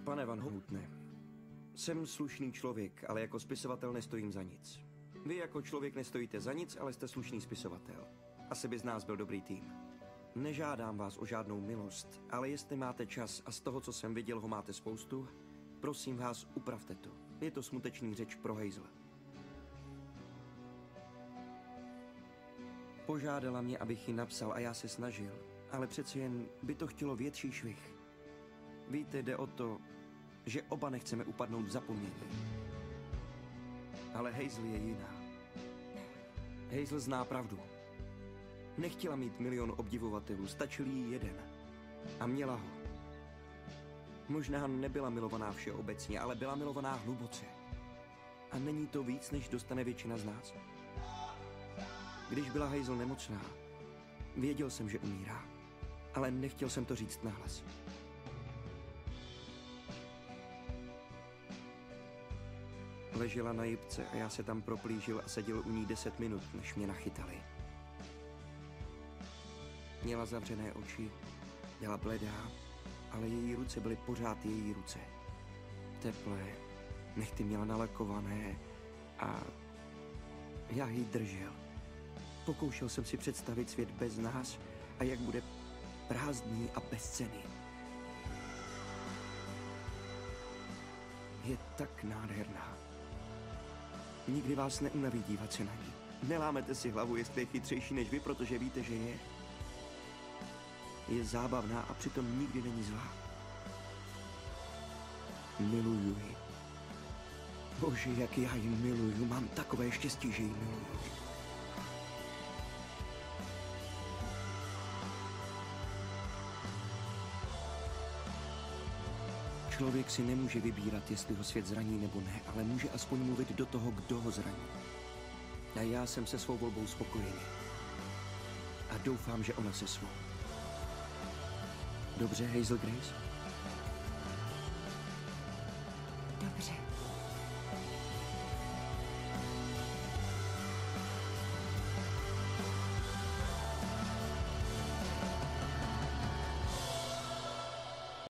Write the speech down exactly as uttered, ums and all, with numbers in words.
Pane Van Houtne, jsem slušný člověk, ale jako spisovatel nestojím za nic. Vy jako člověk nestojíte za nic, ale jste slušný spisovatel. Asi by z nás byl dobrý tým. Nežádám vás o žádnou milost, ale jestli máte čas a z toho, co jsem viděl, ho máte spoustu, prosím vás, upravte to. Je to smutečný řeč pro Hazel. Požádala mě, abych ji napsal a já se snažil, ale přeci jen by to chtělo větší švih. Víte, jde o to, že oba nechceme upadnout v zapomnění. Ale Hazel je jiná. Hazel zná pravdu. Nechtěla mít milion obdivovatelů, stačil jí jeden. A měla ho. Možná nebyla milovaná všeobecně, ale byla milovaná hluboce. A není to víc, než dostane většina z nás? Když byla Hazel nemocná, věděl jsem, že umírá, ale nechtěl jsem to říct nahlas. Ležela na jipce a já se tam proplížil a seděl u ní deset minut, než mě nachytali. Měla zavřené oči, byla bledá, ale její ruce byly pořád její ruce. Teplé, nehty měla nalakované a já ji držel. Pokoušel jsem si představit svět bez nás a jak bude prázdný a bezcenný. Je tak nádherná. Nikdy vás neunaví dívat se na ní. Nelámete si hlavu, jestli je chytřejší než vy, protože víte, že je. Je zábavná a přitom nikdy není zlá. Miluju ji. Bože, jak já ji miluju. Mám takové štěstí, že ji miluju. Člověk si nemůže vybírat, jestli ho svět zraní nebo ne, ale může aspoň mluvit do toho, kdo ho zraní. A já jsem se svou volbou spokojený. A doufám, že ona se svou. Dobře, Hazel Grace? Dobře.